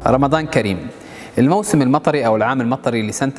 رمضان كريم. الموسم المطري أو العام المطري لسنة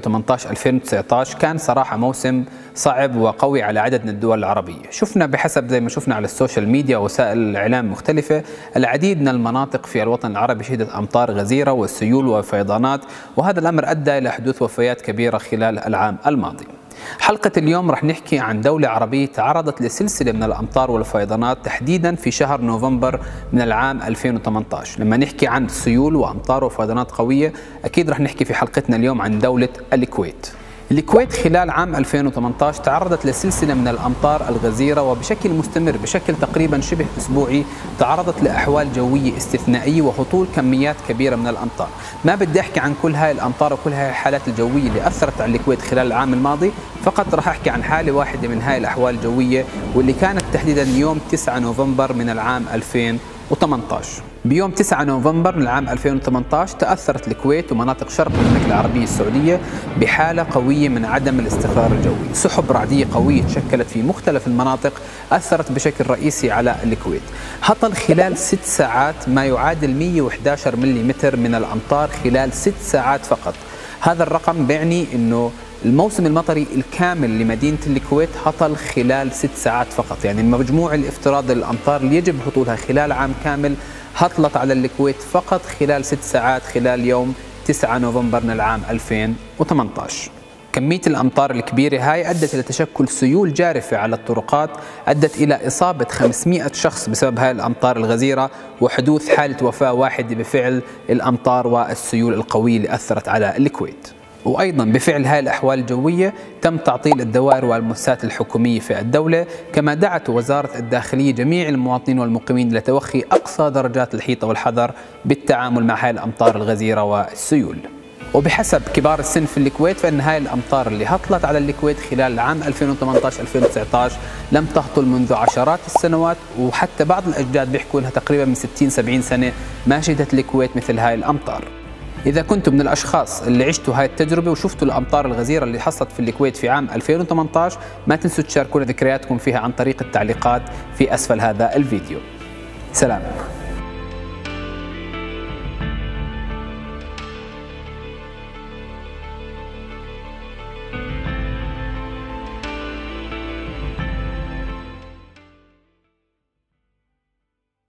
2018-2019 كان صراحة موسم صعب وقوي على عدد من الدول العربية. شفنا بحسب زي ما شفنا على السوشيال ميديا ووسائل الإعلام المختلفة العديد من المناطق في الوطن العربي شهدت أمطار غزيرة والسيول وفيضانات، وهذا الأمر أدى إلى حدوث وفيات كبيرة خلال العام الماضي. حلقة اليوم رح نحكي عن دولة عربية تعرضت لسلسلة من الأمطار والفيضانات تحديدا في شهر نوفمبر من العام 2018. لما نحكي عن سيول وأمطار وفيضانات قوية أكيد رح نحكي في حلقتنا اليوم عن دولة الكويت. الكويت خلال عام 2018 تعرضت لسلسلة من الأمطار الغزيرة وبشكل مستمر بشكل تقريبا شبه أسبوعي، تعرضت لأحوال جوية استثنائية وهطول كميات كبيرة من الأمطار. ما بدي أحكي عن كل هاي الأمطار وكل هاي الحالات الجوية اللي أثرت على الكويت خلال العام الماضي، فقط راح أحكي عن حالة واحدة من هاي الأحوال الجوية واللي كانت تحديدا يوم 9 نوفمبر من العام 2018. بيوم 9 نوفمبر من العام 2018 تأثرت الكويت ومناطق شرق المملكة العربية السعودية بحالة قوية من عدم الاستقرار الجوي. سحب رعدية قوية تشكلت في مختلف المناطق أثرت بشكل رئيسي على الكويت. هطل خلال 6 ساعات ما يعادل 111 ملم من الأمطار خلال 6 ساعات فقط. هذا الرقم بيعني أنه الموسم المطري الكامل لمدينة الكويت هطل خلال 6 ساعات فقط، يعني المجموع الافتراضي للأمطار اللي يجب هطولها خلال عام كامل هطلت على الكويت فقط خلال 6 ساعات خلال يوم 9 نوفمبر من العام 2018. كمية الأمطار الكبيرة هاي أدت إلى تشكل سيول جارفة على الطرقات، أدت إلى إصابة 500 شخص بسبب هاي الأمطار الغزيرة وحدوث حالة وفاة واحدة بفعل الأمطار والسيول القوية اللي أثرت على الكويت. وأيضا بفعل هاي الأحوال الجوية تم تعطيل الدوائر والمؤسسات الحكومية في الدولة، كما دعت وزارة الداخلية جميع المواطنين والمقيمين لتوخي أقصى درجات الحيطة والحذر بالتعامل مع هاي الأمطار الغزيرة والسيول. وبحسب كبار السن في الكويت فإن هاي الأمطار اللي هطلت على الكويت خلال العام 2018-2019 لم تهطل منذ عشرات السنوات، وحتى بعض الأجداد بيحكوا لها تقريبا من 60-70 سنة ما شهدت الكويت مثل هاي الأمطار. إذا كنتم من الأشخاص اللي عشتوا هاي التجربة وشفتوا الأمطار الغزيرة اللي حصلت في الكويت في عام 2018 ما تنسوا تشاركونا ذكرياتكم فيها عن طريق التعليقات في أسفل هذا الفيديو. سلام.